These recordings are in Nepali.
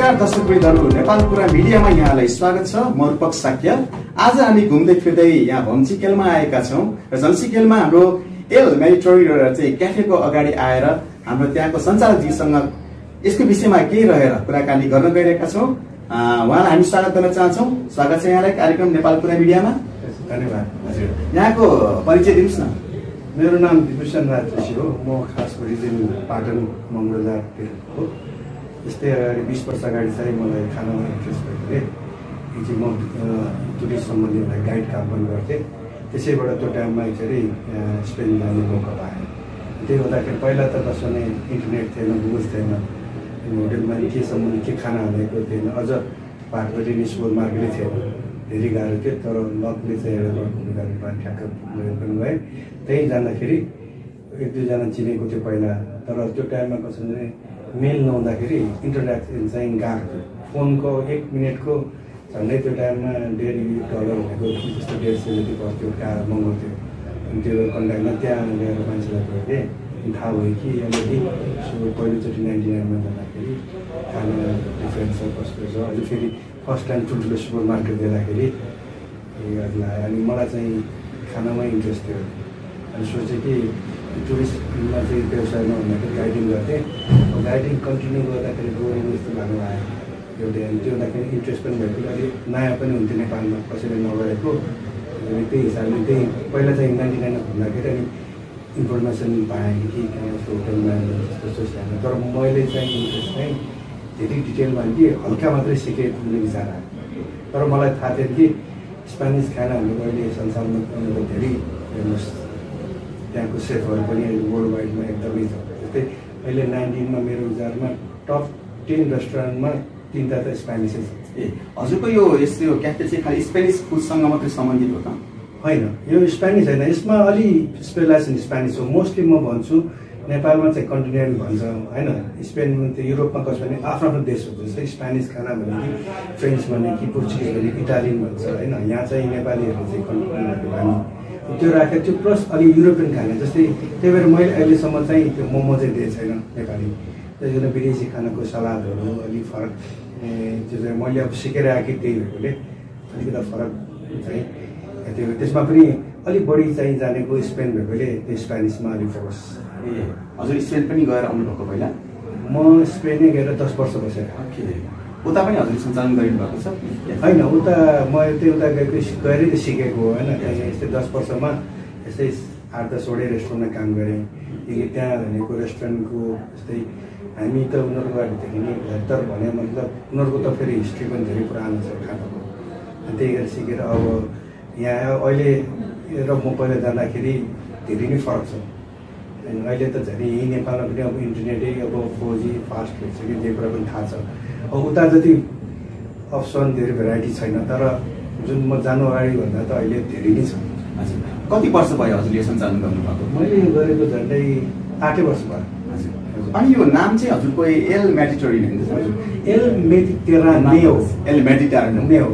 नमस्कार दर्शकवृन्दहरू, नेपाल कुरा मिडियामा यहाँलाई स्वागत छ। म रूपक साक्य। आज हामी घुम्दै फिर्दै यहाँ झम्सिखेलमा आएका छौँ र झम्सिखेलमा हाम्रो एल मेडिटेरेनियन चाहिँ क्याफेको अगाडि आएर हाम्रो त्यहाँको सञ्चालकजीसँग यसको विषयमा केही रहेर कुराकानी गर्न गइरहेका छौँ। उहाँलाई हामी स्वागत गर्न चाहन्छौँ। स्वागत छ यहाँलाई कार्यक्रम नेपाल कुरा मिडियामा। धन्यवाद। हजुर, यहाँको परिचय दिनुहोस् न। मेरो नाम बिभूषण राज जोशी हो। म खास ओरिजिन पाटन मङ्गलजार हो। यस्तै अगाडि 20 वर्ष अगाडि चाहिँ मलाई खानामा इन्ट्रेस्ट भएकोले म टुरिस्ट सम्बन्धी गाइड काम पनि गर्थेँ। त्यसैबाट त्यो टाइममा एकचोटि स्पेन जाने मौका पाएँ। त्यही हुँदाखेरि पहिला त कसैले इन्टरनेट थिएन, गुगल थिएन, होटेलमा के सम्बन्धी के खाना हालेको थिएन, अझ बाटोपट्टि नि सुपर मार्केटै थिएन। धेरै गाह्रो थियो। तर लकले चाहिँ एउटा गाडी ठ्याक्क पनि गएँ। त्यहीँ जाँदाखेरि एक दुईजना चिनेको थियो पहिला। तर त्यो टाइममा कसैले मेल नहुँदाखेरि इन्टरनेक्सन चाहिँ गाह्रो थियो। फोनको 1 मिनटको झन्डै त्यो टाइममा $1.5 भनेको त्यस्तो 150 जति पर्थ्यो, महँगो थियो। अनि त्यो कन्ट्याक्टमा त्यहाँ गएर मान्छेलाई गर्थेँ। थाहा भयो कि अलिकति पहिलोचोटि 99मा जाँदाखेरि खाना डिफ्रेन्ट छ, कस्तो छ। अझ फेरि फर्स्ट टाइम ठुल्ठुलो सुपर मार्केट देख्दाखेरि लाग्यो। अनि मलाई चाहिँ खानामै इन्ट्रेस्ट थियो। अनि सोचेँ कि टुरिस्टमा चाहिँ व्यवसाय नहुँदाखेरि गाइडिङ गर्थेँ। गाइडिङ कन्टिन्यू गर्दाखेरि बोरिङ जस्तो लाग्नु आयो एउटै। अनि त्यो हुँदाखेरि इन्ट्रेस्ट पनि भएको, अलिक नयाँ पनि हुन्थ्यो नेपालमा, कसैले नगरेको। अनि त्यही हिसाबले त्यही पहिला चाहिँ 99मा घुम्दाखेरि अनि इन्फर्मेसन पाएँ कि कहाँ यस्तो होटलमा जस्तो छैन। तर मैले चाहिँ इन्ट्रेस्ट चाहिँ धेरै डिटेलमा कि हल्का मात्रै सिकेँ भन्ने विचार आयो। तर मलाई थाहा थियो कि स्पेनिस खानाहरू अहिले संसारमा धेरै फेमस, त्यहाँको सेफहरू पनि वर्ल्ड वाइडमा एकदमै छ। जस्तै अहिले 19मा मेरो विचारमा टप 10 रेस्टुरेन्टमा 3टा त स्पेनिसै छ। हजुरको यो यस्तो क्याफे चाहिँ खालि स्पेनिस फुडसँग मात्रै सम्बन्धित हो त? होइन, यो स्पेनिस होइन। यसमा अलि स्पेलाइजेसन स्पेनिस हो। मोस्टली म भन्छु नेपालमा चाहिँ कन्टिनेन्टल भन्छ होइन। स्पेनमा त युरोपमा कसो भने आफ्नो आफ्नो देश हुन्छ। जस्तै स्पेनिस खाना भने कि फ्रेन्च भने कि पोर्चुगिज भने इटालियन भन्छ होइन। यहाँ चाहिँ नेपालीहरू चाहिँ कन्टिनेन्टल खाने त्यो राखेको थियो। प्लस अलि युरोपियन खाना जस्तै। त्यही भएर मैले अहिलेसम्म चाहिँ त्यो मोमो चाहिँ दिएको छैन नेपाली। त्यही भएर विदेशी खानाको सलादहरू अलिक फरक त्यो चाहिँ मैले अब सिकेर आएँ त्यही भएकोले अलिकति फरक चाहिँ त्यो। त्यसमा पनि अलिक बढी चाहिँ जानेको स्पेन भएकोले त्यो स्पेनिसमा अलिक फोकस। हजुर स्पेन पनि गएर आउनुभएको पहिला? म स्पेनै गएर 10 वर्ष बसेँ। उता पनि हजुर सञ्चालन गरिनु भएको छ? होइन, उता म त्यो उता गएरै त सिकेको हो होइन। यस्तै 10 वर्षमा यस्तै 8-10 वटै रेस्टुरेन्टमा काम गरेँ। त्यहाँ भनेको रेस्टुरेन्टको जस्तै हामी त उनीहरूको गाडीदेखि नि बेहतर भने मतलब उनीहरूको त फेरि हिस्ट्री पनि धेरै पुरानो छ खानाको। त्यही गरेर सिकेर अब यहाँ अहिले र म पहिला जाँदाखेरि धेरै नै फरक छ। अनि अहिले त झन् यहीँ नेपालमा पनि अब इन्टरनेटै अब 4G फास्ट भइसक्यो, जे कुरा पनि थाहा छ। अब उता जति अप्सन धेरै भेराइटी छैन। तर जुन म जानु अगाडि भन्दा त अहिले धेरै नै छ। हजुर, कति वर्ष भयो हजुर यो सञ्चालन गर्नुभएको? मैले गरेको झन्डै 8 वर्ष भयो। अनि यो नाम चाहिँ हजुरको El Mediterranean El Mediterraneo El Mediterraneo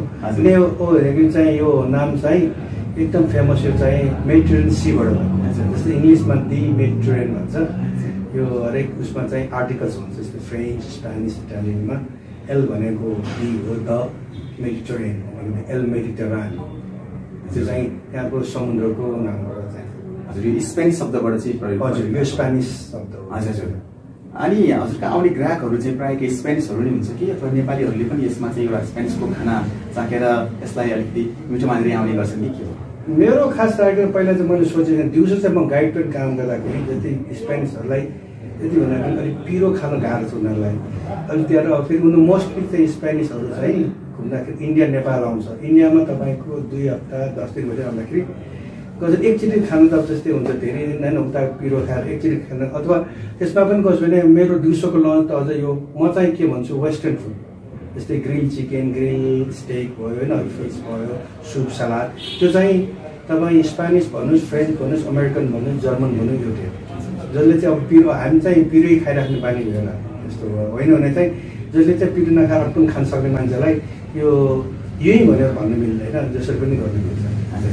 भनेको चाहिँ यो नाम चाहिँ एकदम फेमस। यो चाहिँ मेडिटेरेनियन सीबाट भन्छ। जस्तै इङ्ग्लिसमा दि मेडिटेरेनियन भन्छ। यो हरेक उसमा चाहिँ आर्टिकल्स हुन्छ। जस्तै फ्रेन्च, स्पेनिस, इटालियनमा एल भनेको दि हो, द मेडिटेरेनियन भनेको एल मेडिटेरानियो। त्यो चाहिँ त्यहाँको समुद्रको नामबाट चाहिँ। हजुर, यो स्पेनिस शब्दबाट चाहिँ प्रयोग? हजुर, यो स्पेनिस शब्द हो। हजुर। अनि हजुरका आउने ग्राहकहरू चाहिँ प्रायः के स्पेनिसहरू नै हुन्छ कि अथवा नेपालीहरूले पनि यसमा चाहिँ एउटा स्पेनिसको खाना चाखेर यसलाई अलिकति मिठो मानेर आउने गर्छन् कि के हो? मेरो खास टार्गेट पहिला चाहिँ मैले सोचेको दिउँसो चाहिँ म गाइड पनि काम गर्दाखेरि जति स्पेनिसहरूलाई यति भन्दाखेरि अलिक पिरो खानु गाह्रो छ उनीहरूलाई। अनि त्यहाँ फेरि उनीहरू मोस्टली चाहिँ स्पेनिसहरू चाहिँ घुम्दाखेरि इन्डिया नेपाल आउँछ। इन्डियामा तपाईँको 2 हप्ता 10 दिन भएर आउँदाखेरि कसै एकचोटि खानु त जस्तै हुन्छ, धेरै दिन होइन। उता पिरो खाएर एकचोटि खानु अथवा त्यसमा पनि कसो भने मेरो दिउँसोको लन्च त अझ यो म चाहिँ के भन्छु वेस्टर्न फुड। जस्तै ग्रिल चिकन, ग्रिल स्टेक भयो होइन, फिस भयो, सुप सलाद। त्यो चाहिँ तपाईँ स्पेनिस भन्नुहोस्, फ्रेन्च भन्नुहोस्, अमेरिकन भन्नुहोस्, जर्मन भन्नुहोस्, एउटै जसले चाहिँ अब पिरो हामी चाहिँ पिरै खाइराख्ने बानी भएन यस्तो होइन भने चाहिँ जसले चाहिँ पिरो नखाएर पनि खान सक्ने मान्छेलाई यो यही भनेर भन्नु मिल्दैन, जसरी पनि गर्नु मिल्छ।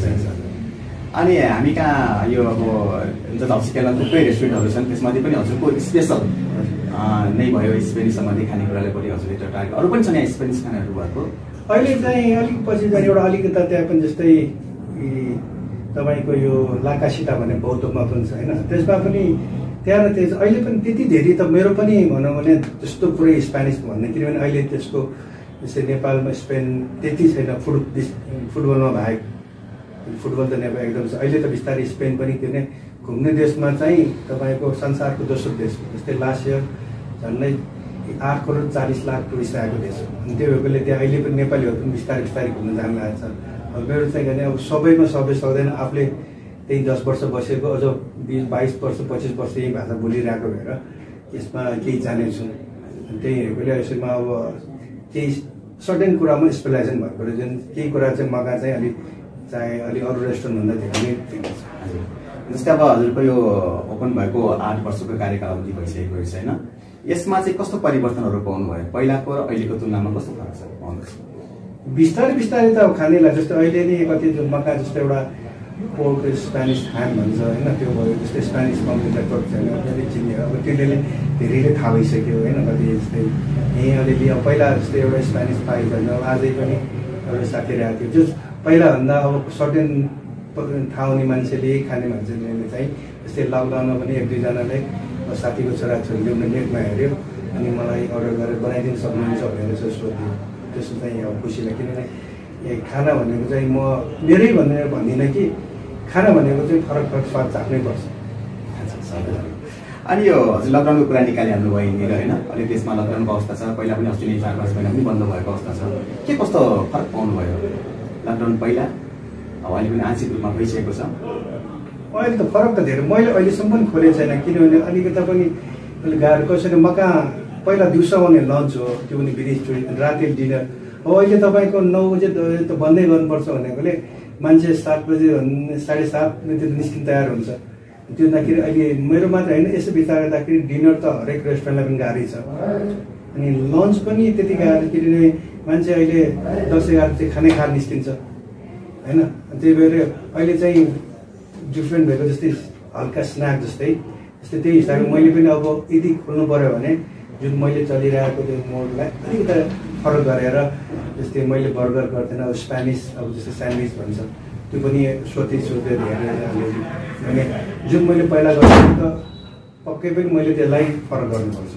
अनि हामी कहाँ यो अब झम्सिखेलमा थुप्रै रेस्टुरेन्टहरू छन्, त्यसमध्ये पनि हजुरको स्पेसल नै भयो स्पेनिस सम्बन्धी खानेकुरालाई पनि हजुरले टार्गेट अरू पनि छन् यहाँ स्पेनिस खानाहरू भएको अहिले चाहिँ अलिक पछि चाहिँ एउटा अलिकता त्यहाँ पनि जस्तै तपाईँको यो लाकासिता भन्ने बौद्धमा पनि छ होइन त्यसमा पनि त्यहाँ त्यस अहिले पनि त्यति धेरै त मेरो पनि भनौँ भने त्यस्तो पुरै स्पेनिस भन्ने किनभने अहिले त्यसको जस्तै नेपालमा स्पेन त्यति छैन फुटबलमा बाहेक फुटबल त नेपाल एकदम छ अहिले त बिस्तारै स्पेन पनि त्यो नै घुम्ने देशमा चाहिँ तपाईँको संसारको दोस्रो देश जस्तै लास्ट इयर झन्डै 8 करोड 40 लाख टुरिस्ट आएको देश हो अनि त्यो भएकोले त्यहाँ अहिले पनि नेपालीहरू पनि बिस्तारै बिस्तारै घुम्न जान लागेको छ अब मेरो चाहिँ भने अब सबैमा सबै सक्दैन आफूले त्यही 10 वर्ष बसेको अझ 20-22 वर्ष 25 वर्ष यही भाषा बोलिरहेको भएर यसमा केही जानेको छु त्यही भएकोले यसमा अब केही सर्टेन कुरामा स्पेलाइजेसन भएको जुन केही कुरा चाहिँ मगा चाहिँ अलिक अरू रेस्टुरेन्टभन्दा धेरै नै फेमस छ जस्तै अब हजुरको यो ओपन भएको 8 वर्षको कार्यकाल अवधि भइसकेको रहेछ होइन यसमा चाहिँ कस्तो परिवर्तनहरू पाउनुभयो पहिलाको र अहिलेको तुलनामा कस्तो फरक छ पाउनुहुन्छ बिस्तारै बिस्तारै त खानेलाई जस्तो अहिले नै कति मका जस्तो एउटा पोर्क स्पेनिस ह्याम भन्छ होइन त्यो भयो जस्तै स्पेनिस कम्प्युटर टक छैन त्यसले चिन्यो अब त्यसले धेरैले थाहा भइसक्यो होइन कति जस्तै यहीँ अलिअलि अब पहिला जस्तै एउटा स्पेनिस पाइ भन्छ अझै पनि एउटा साथीहरू आएको थियो जो पहिलाभन्दा अब सर्टेन थाहा हुने मान्छेले खाने मान्छेले चाहिँ जस्तै लकडाउनमा पनि 1-2जनाले साथीको छोराछोरीले उनीहरूले नेटमा हेऱ्यो अनि मलाई अर्डर गरेर बनाइदिनु सक्नुहुन्छ भनेर चाहिँ सोध्यो त्यसो चाहिँ अब खुसी लाग्यो किनभने खाना भनेको चाहिँ म मेरै भनेर भन्दिनँ कि खाना भनेको चाहिँ फरक फरक स्वाद चाख्नै पर्छ अनि यो हजुर लकडाउनको कुरा निकालिहाल्नु भयो यहाँनिर होइन अहिले देशमा लकडाउनको अवस्था छ पहिला पनि अस्ति नै 4-5 महिना पनि बन्द भएको अवस्था छ के कस्तो फरक पाउनुभयो लकडाउन पहिला अब अहिले पनि आंशिक रूपमा भइसकेको छ अहिले त फरक त धेरै मैले अहिलेसम्म पनि खोलेको छैन किनभने अलिकता पनि अलिक गाह्रो कसैले मका पहिला दिउँसो आउने लन्च हो त्यो पनि विदेश राति डिनर अब अहिले तपाईँको 9 बजे त बन्दै गर्नुपर्छ भनेकोले मान्छे 7 बजे 7:30 बजे निस्किन तयार हुन्छ त्यो हुँदाखेरि अहिले मेरो मात्र होइन यसो विचार गर्दाखेरि डिनर त हरेक रेस्टुरेन्टलाई पनि गाह्रै छ अनि लन्च पनि त्यति गाह्रो किनभने मान्छे अहिले 10-11 चाहिँ खानै खाएर निस्किन्छ होइन त्यही भएर अहिले चाहिँ डिफ्रेन्ट भएको जस्तै हल्का स्न्याक जस्तै त्यही हिसाबले मैले पनि अब यदि खोल्नु पर्यो भने जुन मैले चलिरहेको त्यो मोडलाई अलिकति फरक गरेर जस्तै मैले बर्गर गर्दैन अब स्पेनिस अब जस्तै स्यान्डविच भन्छ त्यो पनि सोधेर धेरै भने जुन मैले पहिला गरेको त पक्कै पनि मैले त्यसलाई फरक गर्नुपर्छ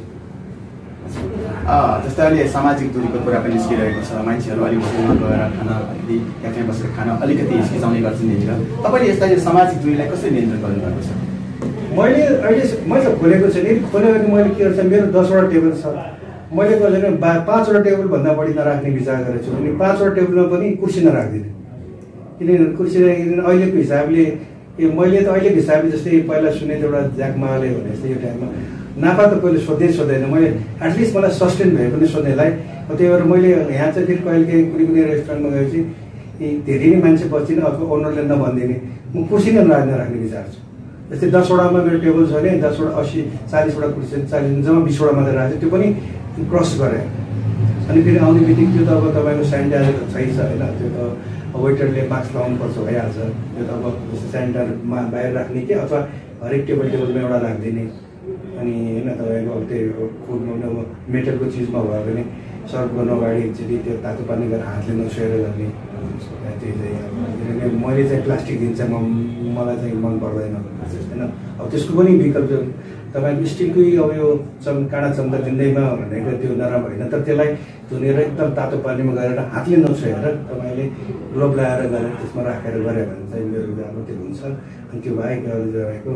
जस्तै अहिले सामाजिक दूरीको कुरा पनि निस्किरहेको छ मान्छेहरू अलिक होटलमा गएर खाना अलिकति क्याफेमा बसेर खाना अलिकति हिचकिचाउने गर्छन् यहाँनिर तपाईँले यसलाई सामाजिक दूरीलाई कसरी नियन्त्रण गर्नुभएको छ मैले त खोलेको छैन यदि खोल्यो भने मैले के गर्छ मेरो 10वटा टेबल छ मैले कसैले 5वटा टेबलभन्दा बढी नराख्ने विचार गरेको छु अनि 5वटा टेबलमा पनि कुर्सी नराख्दिनँ किनभने कुर्सी अहिलेको हिसाबले मैले त अहिलेको हिसाबले जस्तै पहिला सुनेको एउटा ज्याकमाले भने जस्तै यो टाइममा नाफा त कहिले सोध्दैन मैले एटलिस्ट मलाई सस्टेन भए पनि सोध्नेलाई त्यही भएर मैले यहाँ चाहिँ फेरि कहिले कुनै रेस्टुरेन्टमा गएपछि धेरै नै मान्छे बस्दिनँ अथवा ओनरले नभनिदिने म कुर्सी नै नराख्ने विचार छु जस्तै 10वटामा मेरो टेबल छ भने 10वटा 80-40वटा कुर्सी 40 जम्मा 20वटा मात्रै राख्छ त्यो पनि क्रस गरे अनि फेरि आउने बित्तिकै त्यो त अब तपाईँको सेनिटाइजर छैन होइन त्यो त वेटरले मास्क लगाउनु पर्छ भइहाल्छ त्यो त अब जस्तै सेनिटाइजरमा बाहिर राख्ने कि अथवा हरेक टेबलमा एउटा राखिदिने अनि होइन तपाईँको अब त्यो फुडमा अब मेटलको चिजमा भयो भने सर्भ गर्नु अगाडि एकचोटि त्यो तातो पानी गरेर हातले नछुएर गर्ने त्यही चाहिँ मैले चाहिँ प्लास्टिक दिन्छ मलाई चाहिँ मन पर्दैन होइन अब त्यसको पनि विकल्प तपाईँको स्टिलकै अब यो काँडा चम्चा दिँदैमा भनेको त्यो नराम्रो होइन तर त्यसलाई धुनेर एकदम तातो पानीमा गरेर हातले नछुएर तपाईँले ग्लोभ लगाएर गरेर त्यसमा राखेर गऱ्यो भने चाहिँ मेरो अब त्यो हुन्छ अनि त्यो बाहेक तपाईँको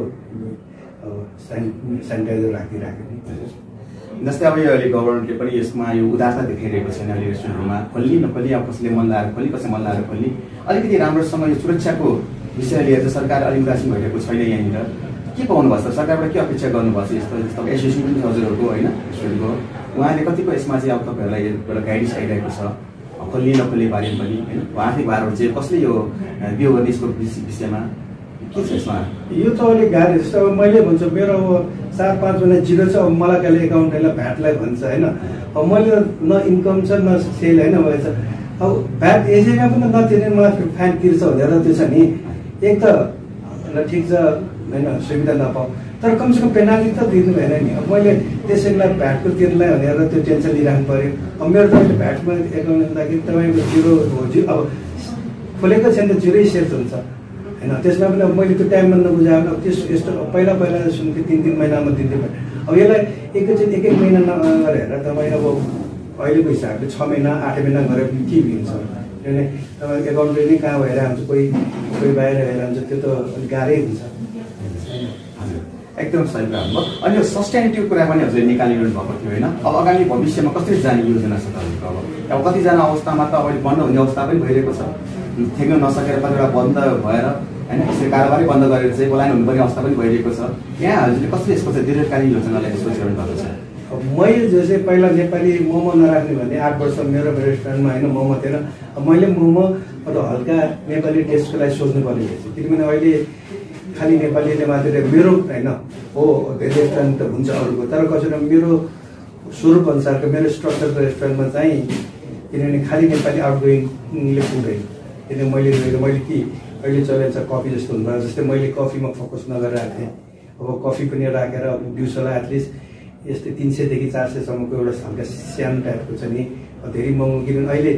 अब सेनिटाइजर राखिदिइराख्यो जस्तै अब यो अहिले गभर्मेन्टले पनि यसमा यो उदारता देखाइरहेको छैन अहिले रेस्टुरेन्टहरूमा खोल्ली नखोल्ली अब कसैले मन लगाएर खोल्ली कसैले मन लगाएर खोल्ली अलिकति राम्रोसँग यो सुरक्षाको विषय लिएर चाहिँ सरकार अलिक उदासीन भइरहेको छैन यहाँनिर के पाउनु भएको छ सरकारबाट के अपेक्षा गर्नुभएको छ यस्तो जस्तो एसोसिएसन पनि हजुरहरूको होइन रेस्टुरेन्टको उहाँले कतिपय यसमा चाहिँ अब तपाईँहरूलाई एउटा गाइडेन्स आइरहेको छ खोल्ली नखोल्ली बारेमा पनि होइन आर्थिक भारहरू चाहिँ कसले यो बियो गर्ने यसको विषयमा के छ यसमा यो त अलिक गाह्रो जस्तो अब मैले भन्छु मेरो अब 4-5 जना जिरो छ अब मलाई कहिले एकाउन्टलाई भ्याटलाई भन्छ होइन अब मैले न इन्कम छ न सेल होइन भएछ अब भ्याट एजेमा पनि नतिर्ने मलाई फाइन तिर्छ भनेर त्यो छ नि एक त ठिक छ होइन सुविधा नपाऊ तर कमसेकम पेनाल्टी त दिनु भएन नि। अब मैले त्यसैलाई भ्याटको तिर्नलाई भनेर त्यो टेन्सन लिइराख्नु पऱ्यो। अब मेरो तपाईँले भ्याटमा एकाउन्ट हुँदाखेरि तपाईँको जिरो अब खोलेको छैन त जिरै सेल्स हुन्छ होइन। त्यसमा पनि अब मैले त्यो टाइममा नबुझाएँ अब त्यस यस्तो पहिला सुन्थेँ 3 महिनामा दिन्थेँ। अब यसलाई एकैचोटि 1 महिना नगरेर तपाईँ अब अहिलेको हिसाबले 6 महिना 8 महिना गरेर के हुन्छ किनभने तपाईँ एकाउन्ट नै कहाँ भएर हुन्छ, कोही बाहिर भएर हुन्छ, त्यो त अलिक गाह्रै हुन्छ। एकदम सही कुरा हो। अनि यो सस्टेनेटिभ कुरा पनि हजुर निकालिरहनु भएको थियो होइन। अब आगामी भविष्यमा कसरी जाने योजना छ तपाईँको? अब कतिजना अवस्थामा त अहिले बन्द हुने अवस्था पनि भइरहेको छ, ठेक्न नसकेर कतिवटा बन्द भएर होइन यसरी कारोबारै बन्द गरेर चाहिँ पलायन हुनुपर्ने अवस्था पनि भइरहेको छ। यहाँ हजुरले कसरी यसको चाहिँ दीर्घकालीन योजनालाई सोचिरहनु भएको छ? अब मैले जस्तै पहिला नेपाली मोमो नराख्ने भने 8 वर्ष मेरो रेस्टुरेन्टमा होइन मोमो थिएन। अब मैले मोमो अथवा हल्का नेपाली टेस्टको लागि सोच्नु पर्ने रहेछ, किनभने अहिले खालि नेपालीले मात्रै मेरो होइन हो धेरै रेस्टुरेन्ट त हुन्छ अरूको, तर कसैले मेरो स्वरूप अनुसारको मेरो स्ट्रक्चरको रेस्टुरेन्टमा चाहिँ किनभने खालि नेपाली आउटगोइङले पुग्दैन। किनभने मैले कि अहिले चलेको छ कफी जस्तो हुनुभयो, जस्तै मैले कफीमा फोकस नगरिरहेको थिएँ। अब कफी पनि राखेर दिउँसोलाई एटलिस्ट यस्तै 300 देखि 400सम्मको एउटा हल्का सानो टाइपको छ नि, धेरै महँगो किनभने अहिले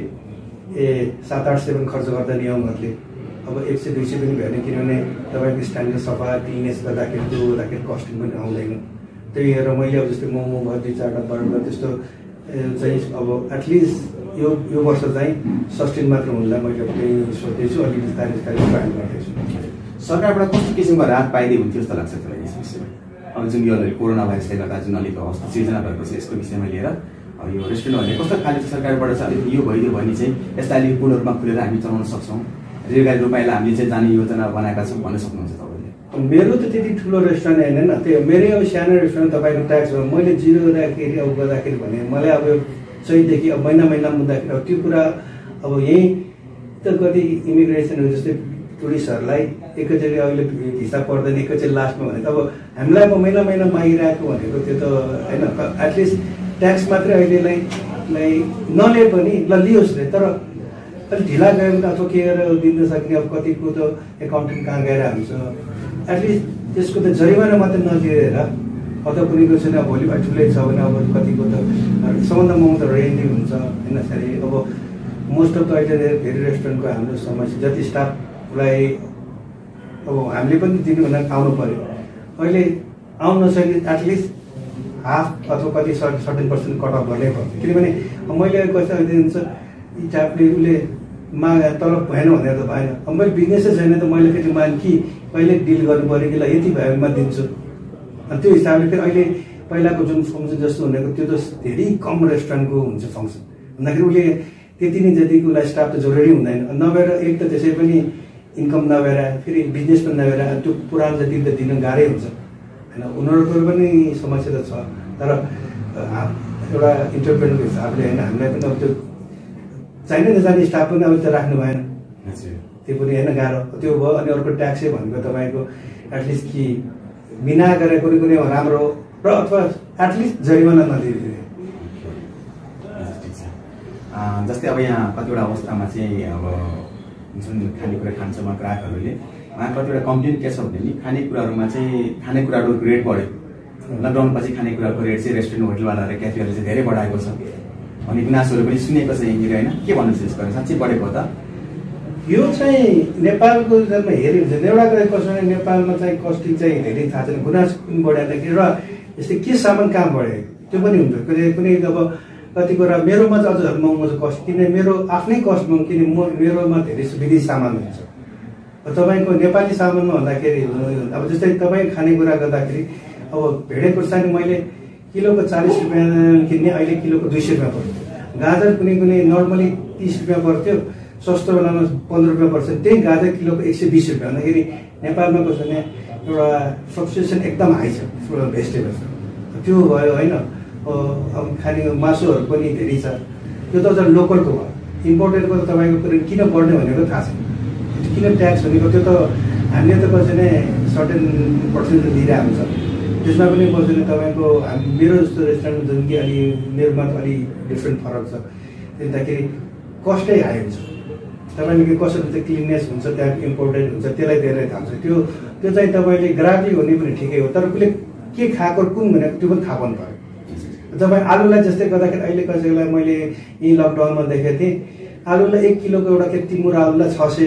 700-800 पनि खर्च गर्दैन यङहरूले। अब 100-200 पनि भएन किनभने तपाईँको स्ट्यान्डर्ड सफा क्लिनेस गर्दाखेरि त्यो हुँदाखेरि कस्टिङ पनि आउँदैन। त्यही हेरेर मैले अब जस्तै मोमो भयो 2-4टा बर्गर त्यस्तो चाहिँ अब एटलिस्ट यो वर्ष चाहिँ सस्टेन मात्र हुनलाई मैले त्यही सोच्दैछु, अलिकति तारिफ प्लान गर्दैछु। सरकारबाट कस्तो किसिमको राहत पाइदिए हुन्थ्यो जस्तो लाग्छ तपाईँलाई यस विषयमा? अब जुन यो कोरोना भाइरसले गर्दा जुन अलिक अवस्था सिर्जना भएको छ यसको विषयमा लिएर अब यो रेस्टुरेन्टहरूले कस्तो खाले सरकारबाट चाहिँ अलिक यो भइदियो भने चाहिँ यसलाई अलिक पूर्ण रूपमा खुलेर हामी चलाउन सक्छौँ, दीर्घकालीन रूपमा यसलाई हामीले चाहिँ जाने योजना बनाएका छौँ भन्न सक्नुहुन्छ तपाईँले? मेरो त त्यति ठुलो रेस्टुरेन्ट होइन, त्यो मेरै अब सानो रेस्टुरेन्ट तपाईँको ट्याक्स मैले जिरो गर्दाखेरि अब गर्दाखेरि भने मलाई अब चैदेखि अब महिना मुद्दाखेरि अब त्यो कुरा अब यहीँ त कति इमिग्रेसनहरू जस्तै टुरिस्टहरूलाई एकैचोटि अहिले भिसा पर्दैन एकैचोटि लास्टमा भनेको अब हामीलाई अब महिना मागिरहेको भनेको त्यो त होइन। एटलिस्ट ट्याक्स मात्रै अहिलेलाई नलिए पनि ल लियोस् रे, तर अलिक ढिला गयो भने अथवा के गरेर दिन सक्ने अब कतिको त एकाउन्टिङ कहाँ गएर हुन्छ, एटलिस्ट त्यसको त जरिमाना मात्रै नदिएर अथवा कुनैको छैन भोलि ठुलै छ भने अब कतिको त सबभन्दा महँगो त रेन्टै हुन्छ होइन। साह्रै अब मोस्ट अफ द अहिले धेरै रेस्टुरेन्टको हाम्रो समस्या जति स्टाफलाई अब हामीले पनि दिनु भनेर आउनु पऱ्यो, अहिले आउनु नसके एटलिस्ट हाफ अथवा कति सर्टेन पर्सेन्ट कट अफ गर्नै पर्छ। किनभने मैले कस्तो हुन्छ स्टाफले उसले तलब भएन भनेर त भएन। अब मैले बिजनेसै छैन त मैले फेरि कि कहिले डिल गर्नु पऱ्यो कि ल यति भयो भने म दिन्छु। अनि त्यो हिसाबले फेरि अहिले पहिलाको जुन फङ्सन जस्तो हुनेको त्यो त धेरै कम रेस्टुरेन्टको हुन्छ फङ्सन भन्दाखेरि उसले त्यति नै जतिको उसलाई स्टाफ त जरुरी हुँदैन, नभएर एक त त्यसै पनि इन्कम नभएर फेरि बिजनेस पनि नभएर त्यो पुरानो जति त दिन गाह्रै हुन्छ होइन। उनीहरूको पनि समस्या त छ, तर एउटा इन्टरप्रेनरको हिसाबले होइन हामीलाई पनि अब त्यो चाहिने नजाने स्टाफ पनि अब त्यो राख्नु भएन, त्यो पनि होइन गाह्रो त्यो भयो। अनि अर्को ट्याक्सै भनेको तपाईँको एटलिस्ट कि बिना गरेर कुनै राम्रो र अथवा एटलिस्ट जरिमाना नदिने। जस्तै अब यहाँ कतिवटा अवस्थामा चाहिँ अब जुन खानेकुरा खान्छ ग्राहकहरूले उहाँ कतिवटा कम्प्लेन के छ भने नि खानेकुराहरूमा चाहिँ खानेकुराहरूको रेट बढ्यो, लकडाउन पछि खानेकुराको रेट चाहिँ रेस्टुरेन्ट होटलवालाहरूले क्याफेहरूले चाहिँ धेरै बढाएको छ अनि गुनासोहरू पनि सुनेको छ यहाँनिर होइन। के भन्नुहुन्छ यसको साँच्चै बढेको हो त? यो चाहिँ नेपालको जसमा हेऱ्यो भने एउटा कुरा कसो भने नेपालमा चाहिँ कस्टिङ चाहिँ धेरै थाहा छैन, गुनासो पनि बढाएर र यस्तै के सामान कहाँ बढेको त्यो पनि हुन्छ। कुनै अब कति कुरा मेरोमा चाहिँ अझ महँगो छ कस्ट, किन मेरो आफ्नै कस्टमा किन मेरोमा धेरै विदेशी सामान हुन्छ। तपाईँको नेपाली सामानमा भन्दाखेरि अब जस्तै तपाईँ खानेकुरा गर्दाखेरि अब भेडे खुर्सानी मैले किलोको 40 रुपियाँ किन्ने अहिले किलोको 200 रुपियाँ पर्थ्यो। गाजर कुनै नर्मली 30 रुपियाँ पर्थ्यो, सस्तो बेलामा 15 रुपियाँ पर्छ, त्यही गाजर किलोको 120 रुपियाँ। भन्दाखेरि नेपालमा कसो भने एउटा फ्लक्चुएसन एकदम हाई छ भेजिटेबल्स, त्यो भयो होइन। अब खाने मासुहरू पनि धेरै छ, त्यो त अझ लोकलको भयो। इम्पोर्टेडको त तपाईँको किन बढ्ने भनेको थाहा छैन, किन ट्याक्स भनेको त्यो त हामीले त कसै नै सर्टेन पर्सेन्ट दिइरहेको हुन्छ, त्यसमा पनि कसै नै तपाईँको मेरो जस्तो रेस्टुरेन्ट जुन कि अलि मेरोमा त अलि डिफ्रेन्ट फरक छ, त्यसदाखेरि कस्टै हाई हुन्छ। तपाईँले कसरी चाहिँ क्लिननेस हुन्छ त्यहाँ इम्पोर्टेड हुन्छ त्यसलाई धेरै थाहा हुन्छ, त्यो त्यो चाहिँ तपाईँले ग्राहकले हुने पनि ठिकै हो, तर उसले के खाएको कुन भनेको त्यो पनि थाहा पाउनु पर्यो। तपाईँ आलुलाई जस्तै गर्दाखेरि अहिले कसैलाई मैले यहीँ लकडाउनमा देखेको थिएँ, आलुलाई 1 किलोको एउटा के तिमुर आलुलाई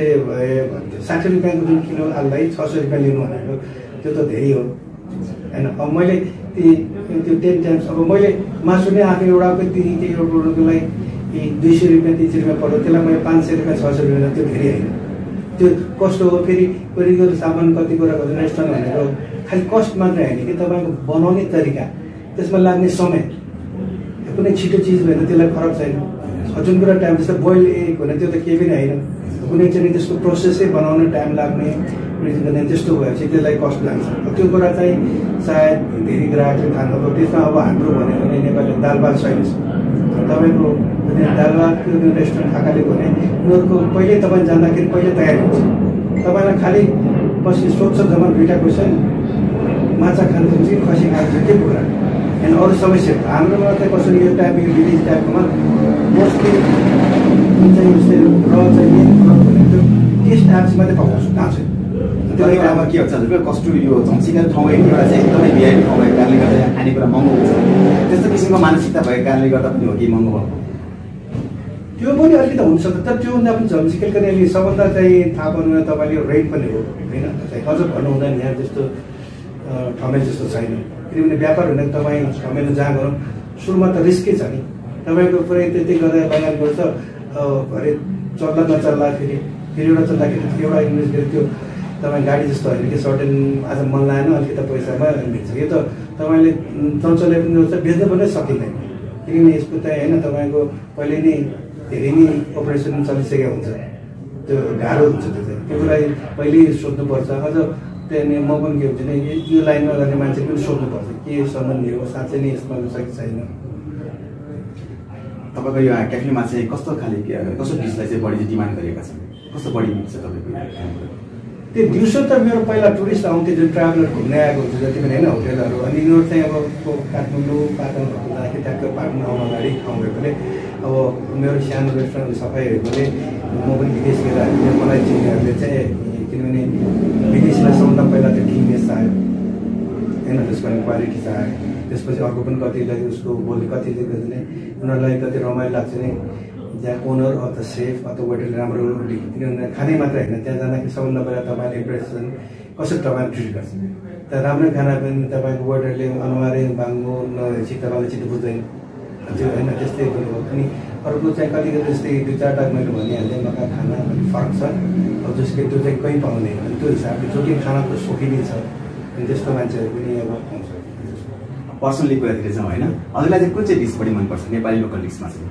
60 रुपियाँको जुन किलो आलुलाई 600 रुपियाँ लिनु भनेको त्यो त धेरै हो होइन। अब मैले त्यो 10 टाइम्स, अब मैले मासु नै आफ्नो एउटाको एउटालाई 200 रुपियाँ 300 रुपियाँ पर्यो, त्यसलाई मैले 500 रुपियाँ 600 रुपियाँ, त्यो धेरै होइन, त्यो कस्ट हो। फेरि परिको सामान कति कुरा गर्दैन, रेस्टुरेन्ट भनेको खालि कस्ट मात्रै होइन कि तपाईँको बनाउने तरिका, त्यसमा लाग्ने समय, कुनै छिटो चिज भयो भने त्यसलाई फरक छैन। जुन कुरा टाइम जस्तो बोइल एग भने त्यो त केही पनि होइन, कुनै चाहिँ त्यसको प्रोसेसै बनाउन टाइम लाग्ने त्यस्तो भएपछि त्यसलाई कस्ट लाग्छ। त्यो कुरा चाहिँ सायद धेरै ग्राहकले खानु, त्यसमा अब हाम्रो भन्यो भने नेपाली दाल भात शैली छ। तपाईँको दाल भात रेस्टुरेन्ट खाएकाले भने उनीहरूको पहिले तपाईँ जाँदाखेरि पहिले तयारी हुन्छ, तपाईँलाई खालि पछि सोध्छ जम्मा 2टा क्वेसन, माछा खान्छ कि खसी खान्छ के कुरा होइन, अरू सबै सेट। हाम्रोमा चाहिँ कसरी यो टाइपको विलेज टाइपकोमा मोस्टली जुन चाहिँ जस्तै र चाहिँ त्यो टेस्ट एप्स मात्रै पकाउँछु कहाँ चाहिँ तपाईँको अब के हुन्छ भने कस्तो यो झम्सिखेल ठाउँ एउटा चाहिँ एकदमै भिआइपी ठाउँ भएको कारणले गर्दा यहाँ खानेकुरा महँगो हुन्छ, त्यस्तो किसिमको मानसिकता भएको कारणले गर्दा पनि हो कि महँगो भएको? त्यो पनि अलिकति हुन्छ, तर त्योभन्दा पनि झम्सिखेलको अहिले सबभन्दा चाहिँ थाहा पाउनु तपाईँले रेट पनि हो होइन, अझ भन्नु हुँदैन यहाँ जस्तो ठमेल जस्तो छैन। किनभने व्यापार हुने तपाईँ ठमेल जहाँ गरौँ सुरुमा त रिस्कै छ नि, तपाईँको पुरै त्यति गर्दा बगान गर्छ, भरे चल्ला नचल्ला फेरि एउटा चल्दाखेरि एउटा इन्भेस्ट गरेर त्यो तपाईँ गाडी जस्तो होइन कि सर्टेन आज मन लागेन अलिकति पैसामा बेच्छ, यो त तपाईँले नचले पनि बेच्नु पनि सकिँदैन। किनभने यसको चाहिँ होइन तपाईँको पहिले नै धेरै नै अपरेसन चलिसकेको हुन्छ, त्यो गाह्रो हुन्छ, त्यो चाहिँ त्यो कुरा पहिले सोध्नुपर्छ। अझ त्यहाँनिर म पनि के हुन्छ भने यो लाइनमा गर्ने मान्छे पनि सोध्नुपर्छ के सम्बन्धी हो, साँच्चै नै यसमा छ कि छैन। तपाईँको यो क्याफेमा चाहिँ कस्तो खाले कस्तो डिसलाई चाहिँ बढी डिमान्ड गरेका छन्, कस्तो बढी मिल्छ तपाईँको? त्यो दिउँसो त मेरो पहिला टुरिस्ट आउँथ्यो, जुन ट्राभलर घुम्न आएको हुन्छ जति पनि होइन होटेलहरू, अनि यिनीहरू चाहिँ अब काठमाडौँ पाटनहरू जाँदाखेरि ट्याक्क पाटन आउनु अगाडि ठाउँ भएकोले अब मेरो सानो रेस्टुरेन्ट सफाइ भएकोले म पनि विदेश गएर मलाई चिन्नेहरूले चाहिँ, किनभने विदेशलाई सबभन्दा पहिला त्यो टिमनेस चाहियो होइन, त्यसको क्वालिटी चाहियो, त्यसपछि अर्को पनि कतिलाई उसको बोली कति नै उनीहरूलाई कति रमाइलो लाग्छ नि, जहाँ ओनर अथवा सेफ अथवा वेटरले राम्रो किनभने खाने मात्रै होइन, त्यहाँ जाँदाखेरि सबभन्दा पहिला तपाईँले इम्प्रेसन कसरी तपाईँले ट्रिट गर्छ। तर राम्रो खाना पनि तपाईँको वेटरले अनुहारै बाङ्गो नहेर्ची तपाईँले छिटो बुझ्दैन त्यो होइन, त्यस्तै पनि हो। अनि अर्को चाहिँ कतिकति जस्तै 2-4टा मैले भनिहालेँ मका खाना अलिक फरक छ, अब जसको त्यो चाहिँ कहीँ पाउँदैन, अनि त्यो हिसाबले जो कि खानाको सोखिनी छ अनि त्यस्तो मान्छेहरू पनि अब आउँछ। पर्सनली कुरातिर चाहिँ होइन, हजुरलाई चाहिँ कुन चाहिँ डिस बढी मनपर्छ नेपाली लोकल डिसमा चाहिँ?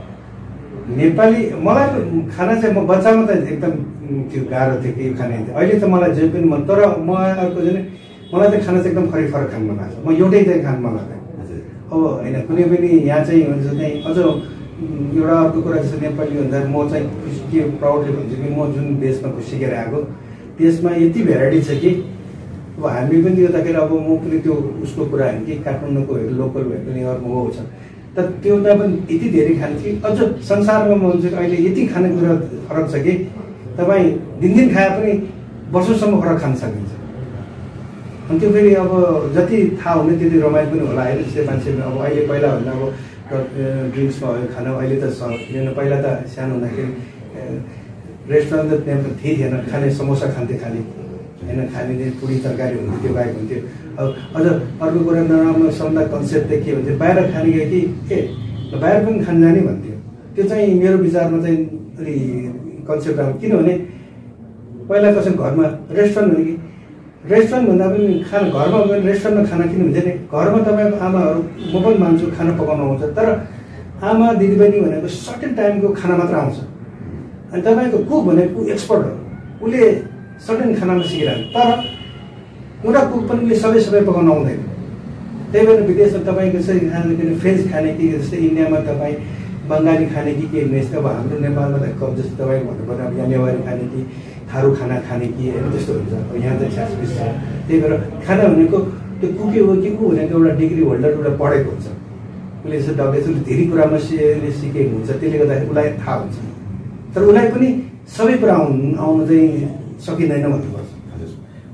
नेपाली मलाई खाना चाहिँ म बच्चामा त एकदम त्यो गाह्रो थियो कि खाने, अहिले त मलाई जे पनि मन, तर म अर्को चाहिँ मलाई चाहिँ खाना चाहिँ एकदम फरक खानु मन लाग्छ, म एउटै चाहिँ खानु मन लाग्दैन। अब होइन कुनै पनि यहाँ चाहिँ हुन्छ चाहिँ अझ एउटा अर्को कुरा जस्तो नेपाली भन्दा म चाहिँ के प्राउडली भन्छु कि म जुन देशमा सिकेर आएको त्यसमा यति भेराइटी छ कि अब हामी पनि गर्दाखेरि अब म पनि त्यो उसको कुरा होइन कि काठमाडौँको लोकल भए पनि अर्को हो छ, तर त्यो त पनि यति धेरै खाने कि अझ संसारमा म हुन्छ अहिले यति खानेकुरा फरक छ कि तपाईँ दिन खाए पनि वर्षौँसम्म फरक खान सकिन्छ। अनि त्यो फेरि अब जति थाहा हुने त्यति रमाइलो पनि होला होइन, जस्तै मान्छे अब अहिले पहिला भन्दा अब ड्रिङ्क्समा भयो खाना अहिले त छ, किनभने पहिला त सानो हुँदाखेरि रेस्टुरेन्ट त त्यहाँ थिएँ थिएन, खाने समोसा खान्थ्यो खालि होइन, खाने पुरी तरकारी हुन्थ्यो त्यो बाहेक हुन्थ्यो। अब अझ अर्को कुरा नराम्रो सम्झा कन्सेप्ट चाहिँ के भन्थ्यो, बाहिर खाने गयो कि बाहिर पनि खान जाने भन्थ्यो, त्यो चाहिँ मेरो विचारमा चाहिँ अलि कन्सेप्ट अब, किनभने पहिला कसै घरमा रेस्टुरेन्ट हुने कि रेस्टुरेन्ट भन्दा पनि खाना घरमा पनि रेस्टुरेन्टमा खाना किन हुन्छ नि, घरमा तपाईँको आमाहरू म पनि मान्छु खाना पकाउनु आउँछ, तर आमा दिदीबहिनी भनेको सर्टेन टाइमको खाना मात्र आउँछ, अनि तपाईँको कुक भनेको एक्सपर्ट हो, उसले सर्टेन खानामा सिकिरहन्छ, तर एउटा कुक पनि उसले सबै पकाउनु आउँदैन। त्यही भएर विदेशमा तपाईँ कसरी खाने किन फ्रेन्च खाने कि जस्तै इन्डियामा तपाईँ बङ्गाली खाने कि के नेक्स्ट, अब हाम्रो नेपालमा त कम जस्तो तपाईँ भन्नुपर्ने अब यहाँ नेवारी खाने कि थारू खाना खाने कि त्यस्तो हुन्छ, अब यहाँ त छ्यासपिस छ। त्यही भएर खाना भनेको त्यो कुकै हो कि ऊ भनेको एउटा डिग्री होल्डर एउटा पढेको हुन्छ, उसले यसो डक्टर उसले धेरै कुरामा सिकेको हुन्छ, त्यसले गर्दाखेरि उसलाई थाहा हुन्छ, तर उसलाई पनि सबै कुरा आउनु चाहिँ सकिँदैन भन्नुपर्छ।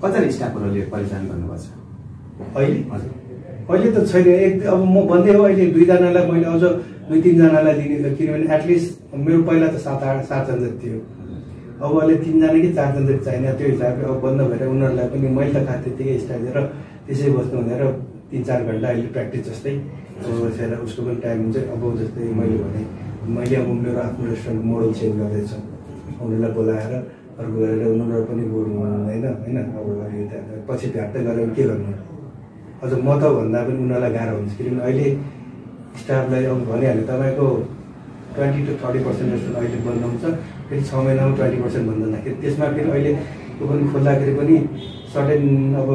कतिजना स्टाफहरूले परिचालन गर्नुपर्छ अहिले हजुर अहिले त छैन अब म भन्दै हो अहिले 2जनालाई मैले अझ 2-3जनालाई दिने किनभने एटलिस्ट मेरो पहिला त 7-8 जति थियो अब अहिले 3जना कि 4जना जति चाहिने त्यो हिसाबले अब बन्द भएर उनीहरूलाई पनि मैले त खाएँ त्यतिकै स्टाफ दिएर त्यसै बस्नु भनेर 3-4 घन्टा अहिले प्र्याक्टिस जस्तै बसेर उसको पनि टाइम हुन्छ अब जस्तै मैले भने मैले अब मेरो आफ्नो रेस्टुरेन्ट मोडल चेन्ज गर्दैछु उनीहरूलाई बोलाएर अर्को गरेर उनीहरू पनि बोल्नु होइन अब पछि भ्याट्दै गरेर के गर्नु अझ म त भन्दा पनि उनीहरूलाई गाह्रो हुन्छ किनभने अहिले स्टाफलाई अब भनिहाल्यो तपाईँको 20 to 30% रेस्टुरेन्ट अहिले बन्द हुन्छ फेरि 6 महिनामा 20% बन्द हुँदाखेरि त्यसमा फेरि अहिले त्यो पनि खोल्दाखेरि पनि सर्टेन अब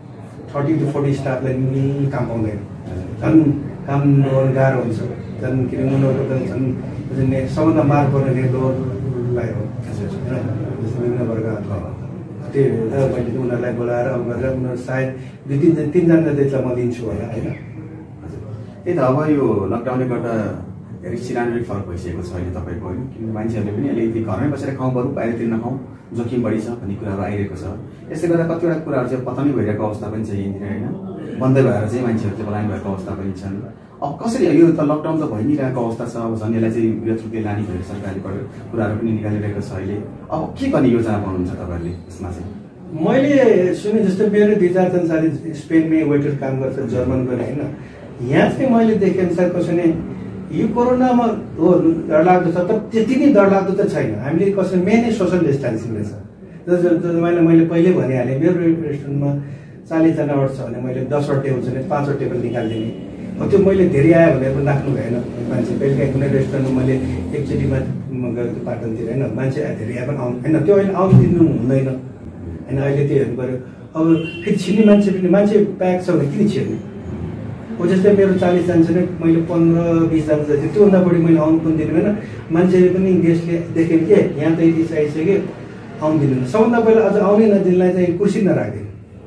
30 to 40 स्टाफलाई काम पाउँदैन झन् काम गर्नु गाह्रो हुन्छ झन् किनभने उनीहरूको त झन् सबभन्दा मार पर्ने लेबरलाई हो जस्तो विभिन्न वर्गहरूको त्यही भएर मैले उनीहरूलाई बोलाएर अब गरेर उनीहरू सायद 2-3जना जतिलाई म दिन्छु होला होइन त्यही त अब यो लकडाउनले गर्दा धेरै सिरानरी फरक भइसकेको छ अहिले तपाईँको होइन किनभने मान्छेहरूले पनि अलिकति घरमै बसेर खाउँ बरु बाहिरतिर नखाउँ जोखिम बढी छ भन्ने कुराहरू आइरहेको छ यसले गर्दा कतिवटा कुराहरू चाहिँ पत्ता नै भइरहेको अवस्था पनि छ यहाँनिर होइन बन्दै भएर चाहिँ मान्छेहरू चाहिँ पलायन भएको अवस्था पनि छन् अब कसरी यो त लकडाउन त भइ नै रहेको अवस्था छ अब झन् यसलाई चाहिँ यत्रुपे लाने भनेर सरकारले कुराहरू पनि निकालिरहेको छ अहिले अब के गर्ने योजना बनाउनुहुन्छ तपाईँहरूले यसमा चाहिँ मैले सुने जस्तो मेरो 2-4जना साथी स्पेनमै वेटर काम गर्छ जर्मन पनि होइन यहाँ चाहिँ मैले देखेँ अनुसार कसै नै यो कोरोनामा हो डरलाग्दो छ तर त्यति नै डरलाग्दो त छैन हामीले कसै मेन सोसल डिस्टेन्सिङ रहेछ जस्तो मैले पहिल्यै भनिहालेँ मेरो रेस्टुरेन्टमा 40जना अट छ भने मैले 10वटा टेबल छ भने 5वटा टेबल निकालिदिने अब त्यो मैले धेरै आयो भने पनि राख्नु भएन मान्छे बेलुका कुनै रेस्टुरेन्टमा मैले एकचोटिमा गएको पाटनतिर होइन मान्छे धेरै आयो पनि आउनु होइन त्यो अहिले आउनु दिनु हुँदैन होइन अहिले त्यो हेर्नु पऱ्यो अब फेरि छिर्ने मान्छे पनि मान्छे प्याक छ भने किन छिर्ने हो जस्तै मेरो 40जना छ भने मैले 15-20जना जति त्योभन्दा बढी मैले आउनु पनि दिनु भएन मान्छेले पनि गेस्टले देखेँ कि यहाँ त यति आइसक्यो आउनु दिनु सबभन्दा पहिला अझ आउने नदिनलाई चाहिँ कुर्सी नराखिदिनु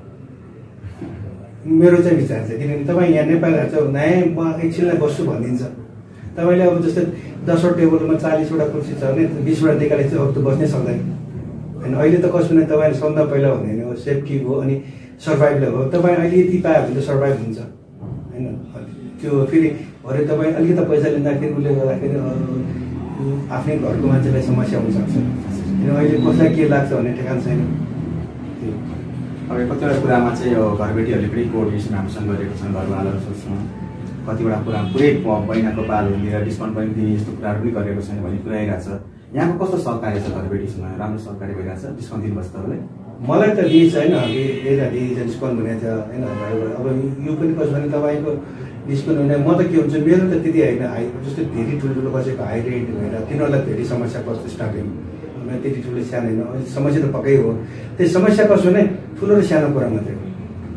मेरो चाहिँ विचार छ किनभने तपाईँ यहाँ नेपालहरू चाहिँ नयाँ म एकछिनलाई बस्छु भनिदिन्छ तपाईँले अब जस्तै 10वटा टेबलमा 40वटा कुर्सी छ भने 20वटा निकालेर चाहिँ अब त बस्नै सक्दैन होइन अहिले त कसो नै तपाईँले सबभन्दा पहिला भन्ने हो सेफ्टी हो अनि सर्भाइभल हो तपाईँ अहिले यति पायो भने त सर्भाइभ हुन्छ होइन त्यो फेरि भरे तपाईँ अलिकति पैसा लिँदाखेरि उसले गर्दाखेरि आफ्नै घरको मान्छेलाई समस्या हुनसक्छ किन अहिले कसलाई के लाग्छ भन्ने ठेगान छैन अब कतिवटा कुरामा चाहिँ यो घरबेटीहरूले पनि कोअर्डिनेसन हामीसँग गरेको छन् घरवालाहरूसँग कतिवटा कुरा पुरै महिनाको पालहरू लिएर डिस्काउन्ट पनि दिने यस्तो कुराहरू पनि गरेको छैन भन्ने कुरा आइरहेको छ यहाँको कस्तो सहकारी छ घरबेटीसँग राम्रो सहकारी भइरहेको छ डिस्काउन्ट दिनुपर्छ तपाईँलाई मलाई त दिएछ होइन डिस्काउन्ट भनेको छ होइन अब यो पनि कसो भने तपाईँको डिस्काउन्ट हुने म त के हुन्छ मेरो त त्यति होइन हाई जस्तो धेरै ठुल्ठुलो बसेको हाई रेट भएर तिनीहरूलाई धेरै समस्या पर्छ स्टार्टिङ त्यति ठुलो सानो होइन समस्या त पक्कै हो त्यो समस्या कसो भने ठुलो र सानो कुरा मात्रै हो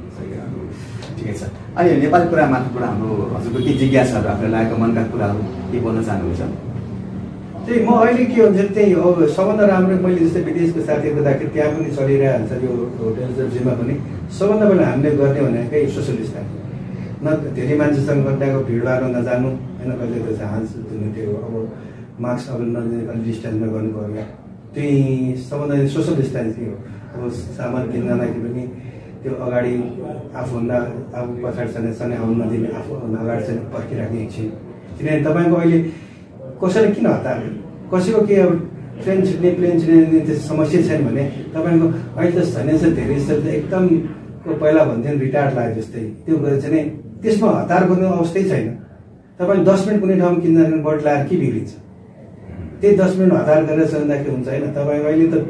ठिकै छ अहिले नेपाली कुरा माथिबाट हाम्रो हजुरको के जिज्ञासाहरू आफूलाई लागेको मनका कुराहरू के बोल्न चाहनुहुन्छ त्यही म अहिले के हुन्छ त्यही अब सबभन्दा राम्रो मैले जस्तै विदेशको साथीहरू जाँदाखेरि त्यहाँ पनि चलिरहेको हुन्छ यो होटेल्सहरूमा पनि सबभन्दा पहिला हामीले गर्ने भनेकै सोसल डिस्टेन्स न धेरै मान्छेसँग त्यहाँको भिडभाडमा नजानु होइन कहिले त हात धुनु त्यो अब मास्क अब अलि डिस्टेन्समा गर्नु पऱ्यो त्यही सबभन्दा सोसल डिस्टेन्सिङ हो अब सामान किन्न जाँदाखेरि पनि त्यो अगाडि आफूभन्दा आफू पछाडि छने आउनु नदिने आफूभन्दा अगाडि चाहिँ पर्खिराख्ने एकछिन किनभने तपाईँको अहिले कसैले किन हतार कसैको के अब ट्रेन छिर्ने प्लेन छिर्ने त्यस्तो समस्या छैन भने तपाईँको अहिले त फाइनेन्सियल धेरै एकदम पहिला भन्थ्यो नि रिटायर्ड लाग्यो जस्तै त्यो गरेर चाहिँ त्यसमा हतार गर्नु अवस्थै छैन तपाईँले 10 मिनट कुनै ठाउँमा किन्दा बढी लगाएर के बिग्रिन्छ त्यही 10 मिनट हतार गरेर चल्दाखेरि हुन्छ होइन तपाईँ अहिले त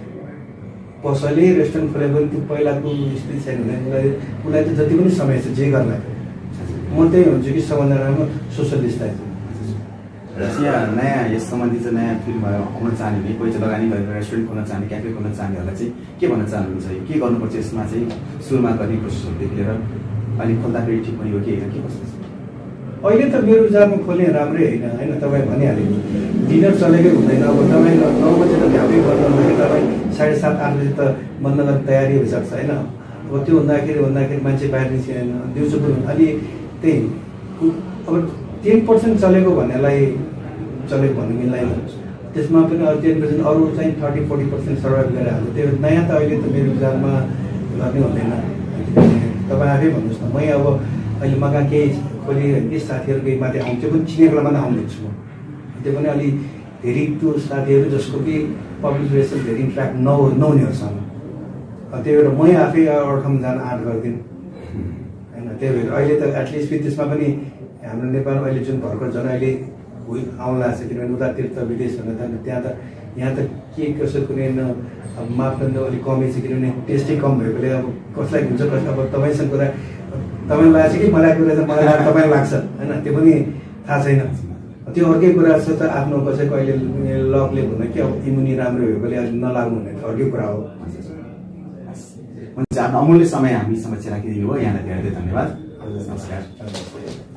पसले रेस्टुरेन्ट खोले पनि त्यो पहिलाको स्थिति छैन भने उसलाई त जति पनि समय छ जे गर्दाखेरि म त्यही हुन्छु कि सबभन्दा राम्रो सोसल डिस्टेन्सिङ यहाँ नयाँ यस सम्बन्धी चाहिँ नयाँ फिल्डमा आउन चाहने पैसा लगानी गरेर रेस्टुरेन्ट खोल्न चाहने क्याफे खोल्न चाहनेहरूलाई चाहिँ के भन्न चाहनुहुन्छ के गर्नुपर्छ यसमा चाहिँ सुरुमा गर्ने प्रोसेसहरूदेखि लिएर अलिक खोल्दाखेरि ठिक पनि हो कि होइन के कस्तो छ अहिले त मेरो विचारमा खोल्ने राम्रै होइन तपाईँ भनिहाल्यो डिनर चलेकै हुँदैन अब तपाईँ 9 बजे त भ्यापै गर्नु भने तपाईँ 7:30-8 बजे त बन्द गर्ने तयारी भइसक्छ होइन अब त्यो भन्दाखेरि मान्छे बाहिर निस्किँदैन दिउँसो पनि अलि त्यही अब 10% चलेको भन्नेलाई चलेको भन्नु मिल्दैन त्यसमा पनि अब 10% अरू चाहिँ 30-40% सर्भाइभ गरेर हाल्छ त्यो नयाँ त अहिले त मेरो विचारमा गर्ने हुँदैन। तपाईँ आफै भन्नुहोस् न, मै अब अहिले मका केही खोली केही साथीहरू केही माथि आउँछ, त्यो पनि चिनेकोलाई मात्रै आउँदैछु म। त्यो पनि अलि धेरै त्यो साथीहरू जसको कि पब्लिक रिलेसन धेरै इन्ट्र्याक्ट नहुनेहरूसँग। त्यही भएर मै आफै अर्थमा जान आँट गर्दिनँ होइन। त्यही भएर अहिले त एटलिस्ट त्यसमा पनि हाम्रो नेपाल अहिले जुन भर्खर झन् अहिले आउनु लाग्छ, किनभने उतातिर त विदेश भन्न त त्यहाँ त यहाँ त के कसो कुनै अब मापदण्ड अलिक कमै छ, किनभने टेस्टै कम भएकोले अब कसलाई हुन्छ कसलाई अब तपाईँसँग कुरा तपाईँलाई लाग्छ कि मलाई कुरा चाहिँ मलाई तपाईँलाई लाग्छ होइन, त्यो पनि थाहा छैन। त्यो अर्कै कुरा छ त, आफ्नो कसैको अहिले लकले भन्दा कि अब इम्युनी राम्रो भएकोले अहिले नलाग्नु भन्ने अर्कै कुरा हो। हुन्छ, आफ्नो अमूल्य समय हामी समक्ष राखिदिनु भयो, यहाँलाई धेरै धेरै धन्यवाद। नमस्कार।